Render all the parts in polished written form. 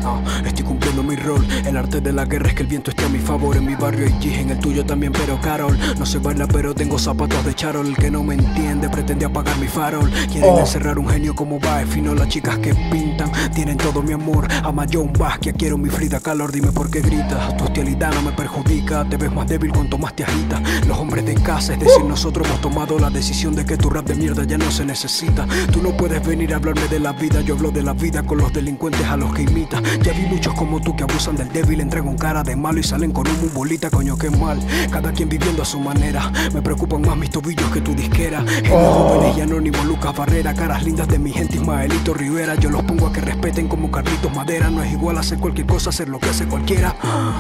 Estoy cumpliendo mi rol. El arte de la guerra es que el viento esté a mi favor. En mi barrio hay G, en el tuyo también, pero Carol. No se baila pero tengo zapatos de charol. El que no me entiende pretende apagar mi farol. Quieren encerrar un genio como Bae Fino. Las chicas que pintan tienen todo mi amor. Ama John Basquiat, quiero mi Frida Kahlo. Dime por qué gritas, tu hostilidad no me perjudica. Te ves más débil cuanto más te agitas. Los hombres de casa, es decir nosotros hemos tomado la decisión de que tu rap de mierda ya no se necesita. Tú no puedes venir a hablarme de la vida. Yo hablo de la vida con los delincuentes a los que imitas. Ya vi muchos como tú que abusan del débil, entregan cara de malo y salen con un bolita, coño qué mal. Cada quien viviendo a su manera. Me preocupan más mis tobillos que tu disquera. Genios jóvenes y anónimos, Lucas Barrera. Caras lindas de mi gente, Ismaelito Rivera. Yo los pongo a que respeten como Carlitos Madera. No es igual hacer cualquier cosa, hacer lo que hace cualquiera.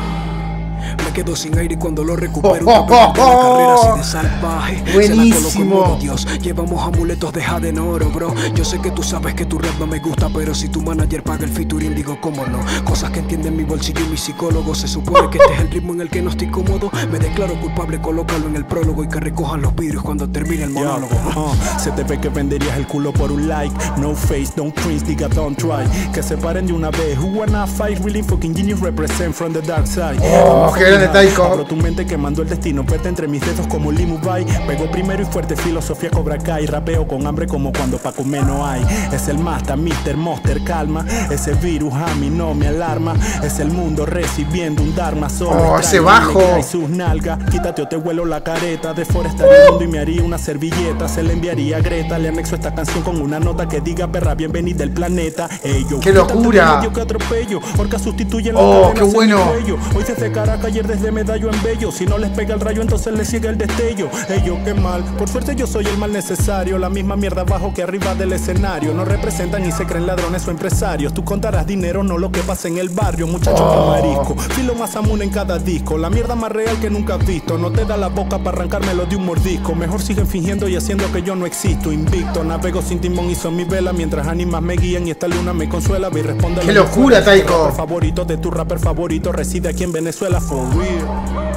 Me quedo sin aire y cuando lo recupero la carrera así de salvaje. Buenísimo. Se la coloco en modo Dios. Llevamos amuletos de jade en oro, bro. Yo sé que tú sabes que tu rap no me gusta, pero si tu manager paga el featuring, digo cómo no. Cosas que entienden mi bolsillo y mi psicólogo. Se supone que este es el ritmo en el que no estoy cómodo. Me declaro culpable, colócalo en el prólogo y que recojan los vidrios cuando termine el monólogo. Se te ve que venderías el culo por un like. No face, don't cringe, diga don't try. Que se paren de una vez. Who wanna fight? Really fucking genius represent from the dark side. Qué grande Taiko. Abro tu mente quemando el destino, pete entre mis dedos como Limu Bai. Pego primero y fuerte, filosofía Cobra Kai. Rapeo con hambre como cuando pa' comer no hay. Es el Master, Mr. Monster, calma. Ese virus a mí no me alarma. Es el mundo recibiendo un dharma. Solo ese bajo. Y sus nalgas, quítate o te vuelo la careta. Deforestaría el mundo y me haría una servilleta. Se le enviaría a Greta, le anexo esta canción con una nota que diga perra bienvenida del planeta. Yo, ¡qué locura! Medio que atropello, porque sustituyen ¡qué bueno! Hoy desde Caracas, ayer desde Medallo en Bello. Si no les pega el rayo, entonces les sigue el destello. Ellos, qué mal. Por suerte yo soy el mal necesario. La misma mierda abajo que arriba del escenario. No representan ni se creen ladrones o empresarios. Tú contarás dinero, no lo que pasa en el barrio. Muchachos con marisco. Filo más amun en cada disco. La mierda más real que nunca has visto. No te da la boca para arrancármelo de un mordisco. Mejor siguen fingiendo y haciendo que yo no existo. Invicto, navego sin timón y son mi vela. Mientras ánimas me guían y esta luna me consuela. Ve y responde. ¡Qué locura, Taiko! Tu rapper favorito de tu rapper favorito reside aquí en Venezuela, for real.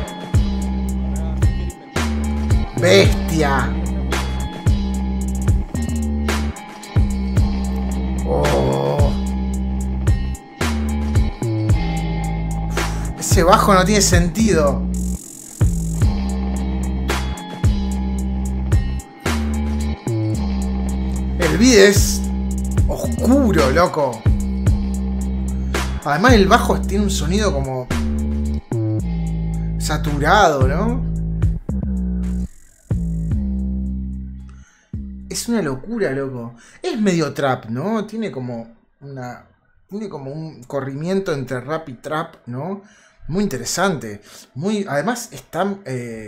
Bestia. Ese bajo no tiene sentido. El beat es oscuro, loco. Además el bajo tiene un sonido como saturado, ¿no? Es una locura, loco. Es medio trap, ¿no? Tiene como un corrimiento entre rap y trap, ¿no? Muy interesante. Además están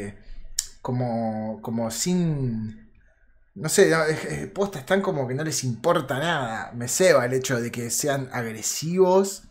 como sin... No sé, posta, están como que no les importa nada. Me ceba el hecho de que sean agresivos.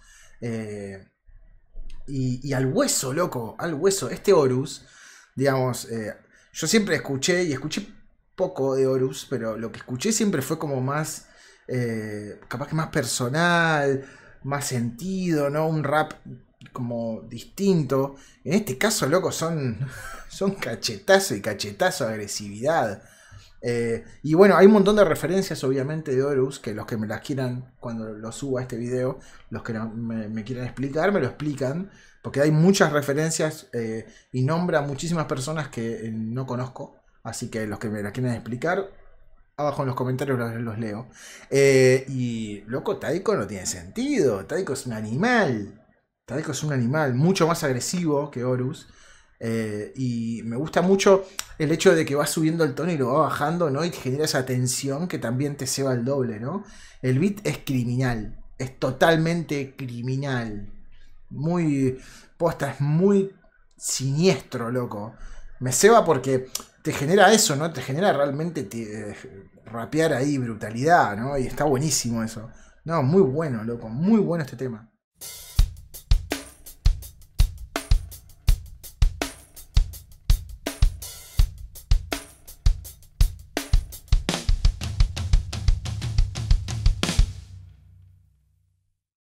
Y al hueso, loco. Al hueso. Este Horus, digamos, yo siempre escuché poco de Horus, pero lo que escuché siempre fue como más, capaz que más personal, más sentido, ¿no? Un rap como distinto. En este caso, loco, son cachetazo y cachetazo, agresividad. Y bueno, hay un montón de referencias obviamente de Horus, que los que me las quieran, cuando lo suba a este video, los que no, me quieran explicar, me lo explican, porque hay muchas referencias y nombra muchísimas personas que no conozco. Así que los que me la quieran explicar, abajo en los comentarios los leo. Y loco, Taiko no tiene sentido. Taiko es un animal. Taiko es un animal mucho más agresivo que Horus. Y me gusta mucho el hecho de que va subiendo el tono y lo va bajando, ¿no? Y te genera esa tensión que también te ceba el doble, ¿no? El beat es criminal. Es totalmente criminal. Muy... Posta, es muy siniestro, loco. Me ceba porque te genera eso, ¿no? Te genera realmente rapear ahí, brutalidad, ¿no? Y está buenísimo eso. No, muy bueno, loco. Muy bueno este tema.